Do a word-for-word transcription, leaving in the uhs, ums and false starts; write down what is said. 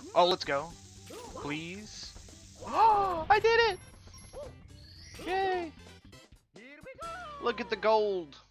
Oh, let's go. Please. Oh, I did it! Yay! Look at the gold.